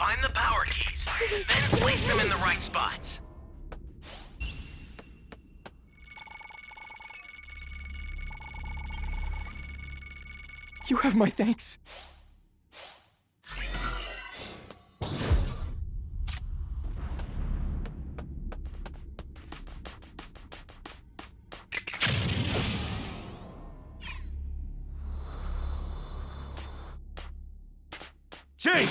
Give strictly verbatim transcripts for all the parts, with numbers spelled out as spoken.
Find the power keys, then place them in the right spots. You have my thanks. Change!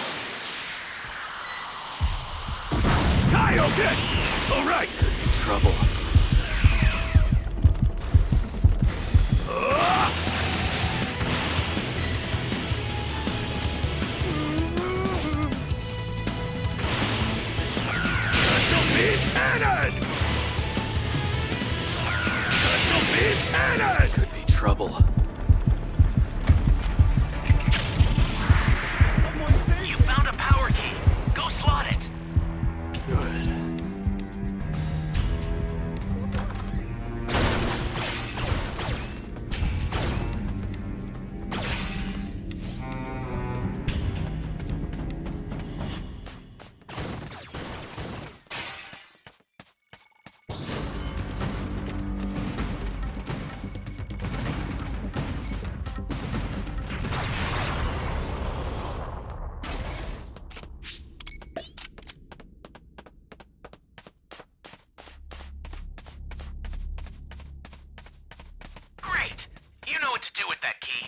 Kaioken! All right! Could be trouble. Uh! Special beam cannon! Special beam cannon! Could be trouble. You found a power key. Go slot it. Good. Great. You know what to do with that key.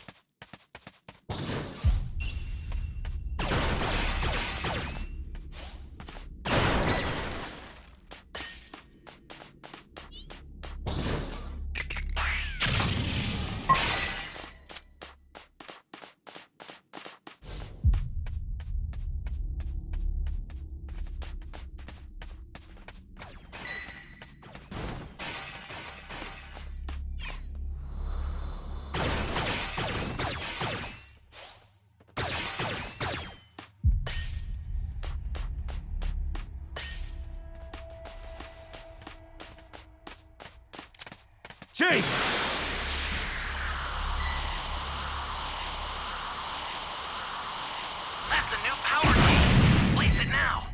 Change! That's a new power key. Place it now.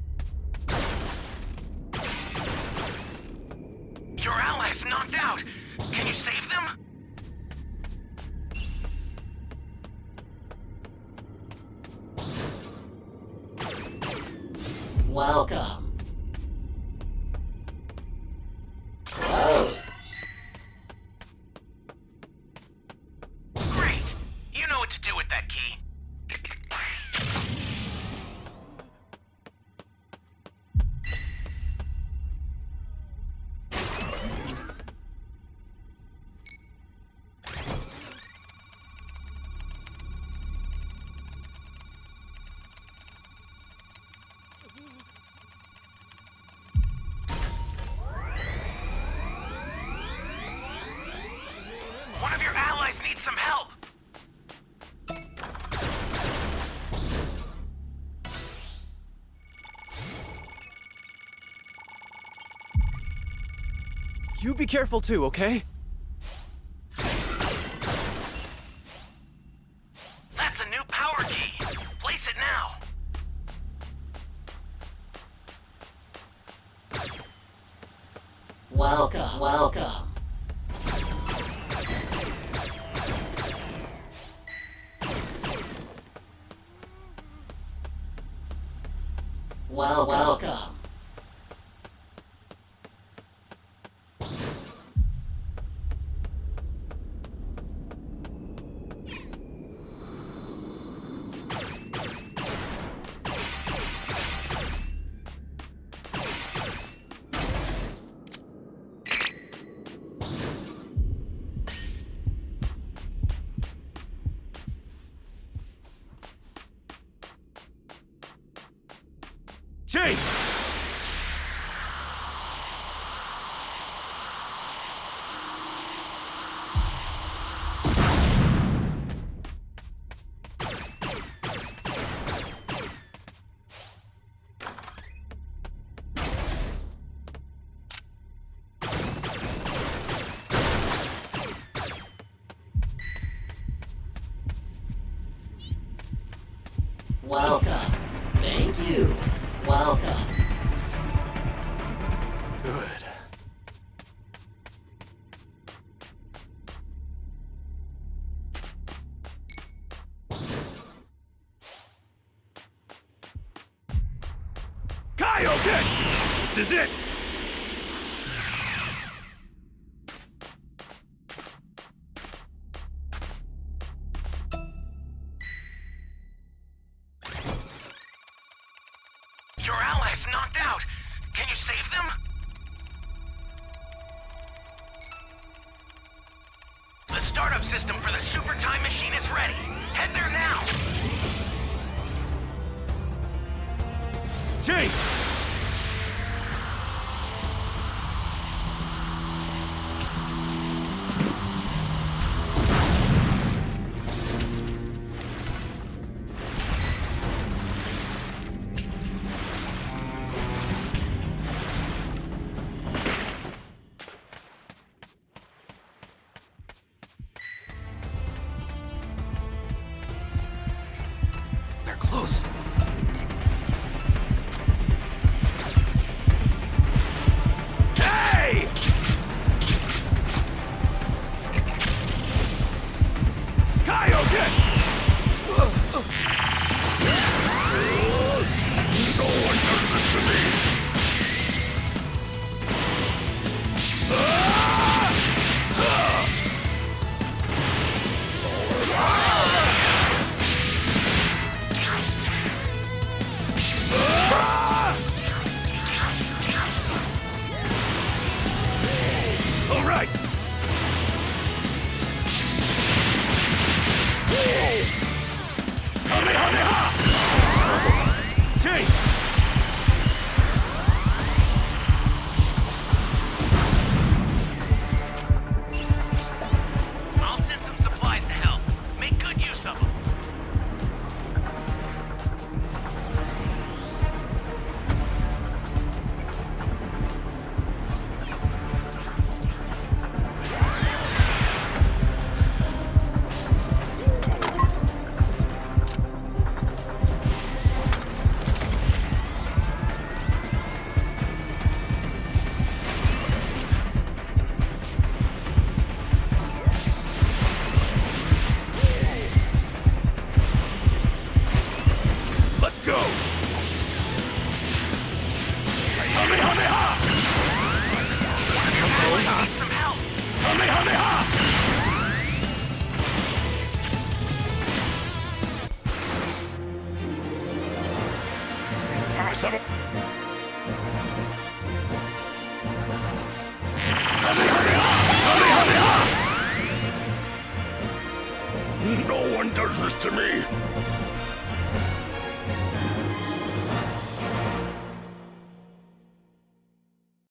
Your allies knocked out. Can you save them? Welcome. Close. Great. You know what to do with that key. One of your allies needs some help. You be careful too, okay? That's a new power key. Place it now. Welcome. Welcome. Well, welcome. Change! Welcome. Thank you. Welcome. Good. Kaioken! This is it! Your allies knocked out. Can you save them? The startup system for the super time machine is ready. Head there now. Change! They're close. Hey! Kaioken! No one does this to me! All right! Kamehameha! Change! I'll send some supplies to help. Make good use of them. Let's go! Kamehameha! Allies need some help. Kamehameha! Awesome. Kamehameha! Kamehameha! No one does this to me!